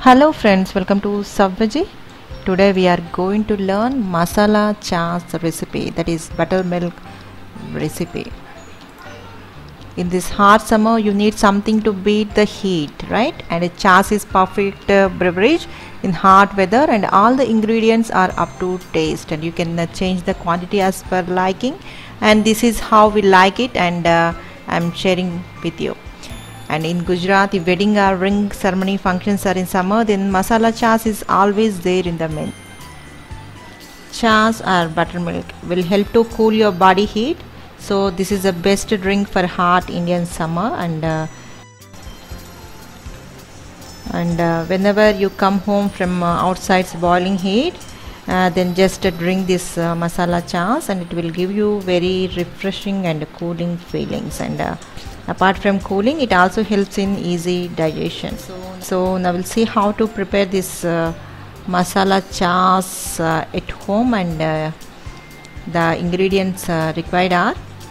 Hello friends, welcome to Savvaji. Today we are going to learn masala chas recipe, that is buttermilk recipe. In this hot summer you need something to beat the heat, right? And a chas is perfect beverage in hot weather, and all the ingredients are up to taste, and you can change the quantity as per liking, and this is how we like it, and I'm sharing with you. And in Gujarat, if wedding or ring ceremony functions are in summer, then masala chas is always there in the menu. Chas or buttermilk will help to cool your body heat, so this is the best drink for hot Indian summer. And whenever you come home from outside's boiling heat, then just drink this masala chas, and it will give you very refreshing and cooling feelings. And apart from cooling, it also helps in easy digestion. So now we'll see how to prepare this masala chas at home, and the ingredients required are: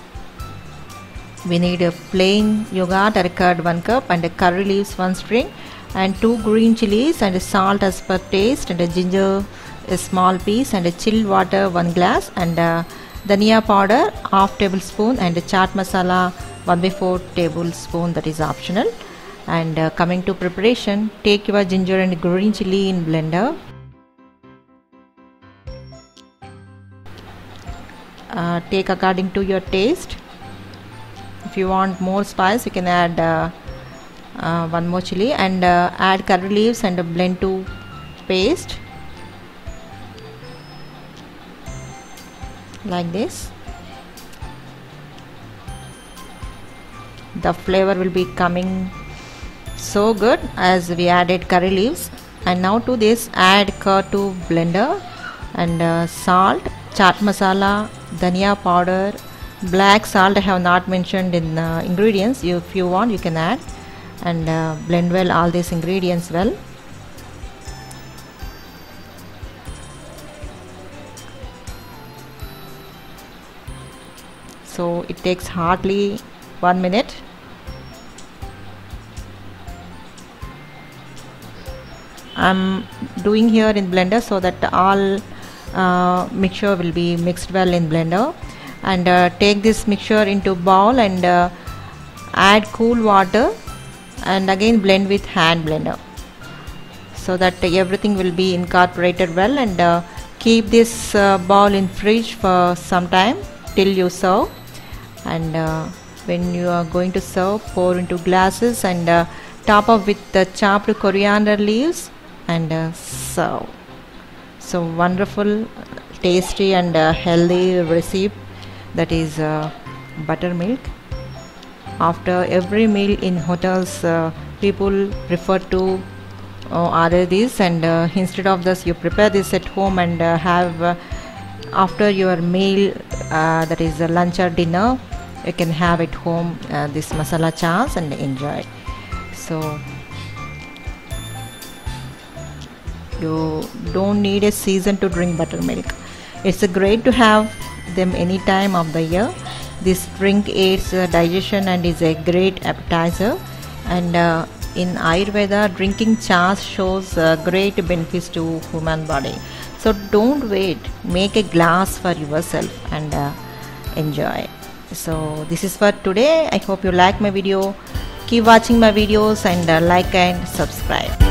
we need a plain yogurt or curd 1 cup, and a curry leaves 1 string, and 2 green chilies, and salt as per taste, and a ginger a small piece, and a chilled water 1 glass, and dhania powder 1/2 tablespoon, and chaat masala 1/4 tablespoon, that is optional. And coming to preparation, take your ginger and green chili in blender. Take according to your taste. If you want more spice, you can add 1 more chili, and add curry leaves and blend to paste like this. The flavor will be coming so good as we added curry leaves. And now to this, add curd to blender, and salt, chaat masala, dhania powder, black salt I have not mentioned in ingredients. If you want, you can add, and blend well all these ingredients well. So it takes hardly 1 minute. I'm doing here in blender so that all mixture will be mixed well in blender. And take this mixture into bowl, and add cool water, and again blend with hand blender so that everything will be incorporated well. And keep this bowl in fridge for some time till you serve. And when you are going to serve, pour into glasses, and top up with the chopped coriander leaves, and serve. So wonderful, tasty, and healthy recipe, that is buttermilk. After every meal in hotels, people prefer to order this, and instead of this, you prepare this at home and have after your meal, that is lunch or dinner, you can have at home this masala chas and enjoy. So you don't need a season to drink buttermilk. It's great to have them any time of the year. This drink aids digestion and is a great appetizer. And in Ayurveda, drinking chas shows great benefits to human body. So don't wait, make a glass for yourself and enjoy. So this is for today. I hope you like my video. Keep watching my videos, and like and subscribe.